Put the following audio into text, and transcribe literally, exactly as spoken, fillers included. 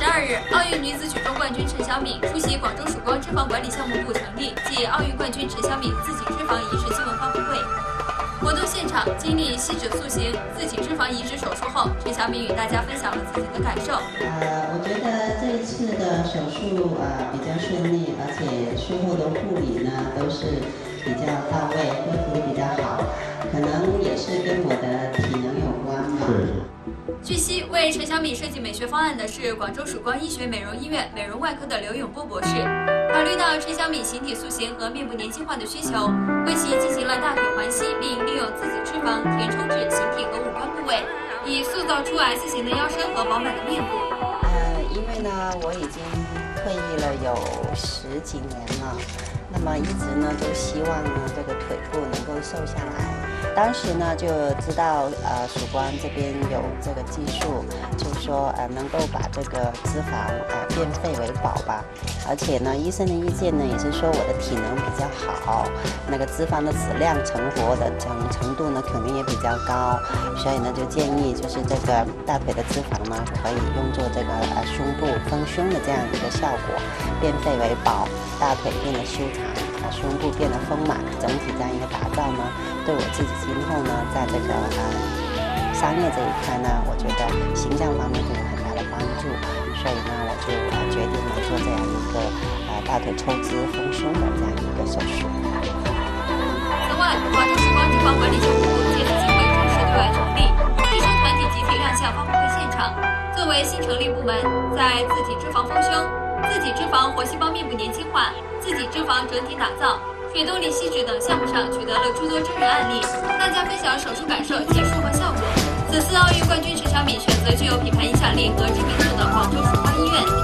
二日，奥运女子举重冠军陈晓敏出席广州曙光脂肪管理项目部成立暨奥运冠军陈晓敏自体脂肪移植新闻发布会。活动现场，经历细脂塑形、自体脂肪移植手术后，陈晓敏与大家分享了自己的感受。 呃，我觉得这一次的手术呃比较顺利，而且术后的护理呢都是比较到位，恢复比较好，可能也是跟我的体能有关吧。 是。 据悉，为陈晓敏设计美学方案的是广州曙光医学美容医院美容外科的刘永波博士。考虑到陈晓敏形体塑形和面部年轻化的需求，为其进行了大腿环吸，并利用自体脂肪填充至形体和五官部位，以塑造出 S 型的腰身和饱满的面部。 呃，因为呢，我已经退役了有十几年了，那么一直呢都希望呢这个腿部能够瘦下来。当时呢就知道呃曙光这边有这个技术，就是说呃能够把这个脂肪呃变废为宝吧。而且呢，医生的意见呢也是说我的体能比较好，那个脂肪的质量成活的程程度呢肯定也比较高，所以呢就建议就是这个大腿的脂肪呢可以用作这个呃胸部丰胸的这样一个效果，变废为宝，大腿变得修长，啊胸部变得丰满，整体这样一个打造呢，对我自己今后呢在这个呃商业这一块呢，我觉得形象方面会有很大的帮助，所以呢我就呃决定来做这样一个呃大腿抽脂丰胸的这样一个手术。 此外，广州曙光脂肪管理项目部借此机会正式对外成立，医生团体集体亮相发布会现场。作为新成立部门，在自体脂肪丰胸、自体脂肪活细胞面部年轻化、自体脂肪整体打造、血动力吸脂等项目上取得了诸多真人案例，大家分享手术感受及术后效果。此次奥运冠军陈晓敏选择具有品牌影响力和知名度的广州曙光医院。